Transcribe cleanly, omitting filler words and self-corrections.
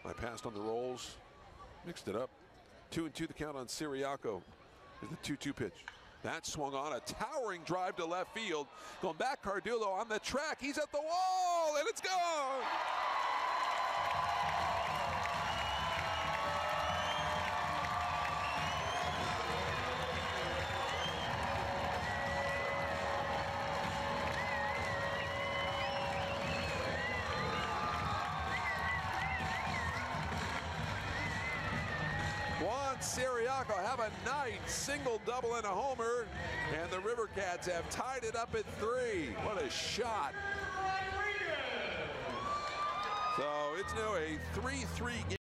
I passed on the rolls, mixed it up. 2-2 the count on Ciriaco. Is the 2-2 pitch. That swung on, a towering drive to left field. Going back, Cardullo on the track. He's at the wall, and it's gone! Juan Ciriaco have a nice single, double, and a homer, and the River Cats have tied it up at 3. What a shot. So it's now a 3-3 game.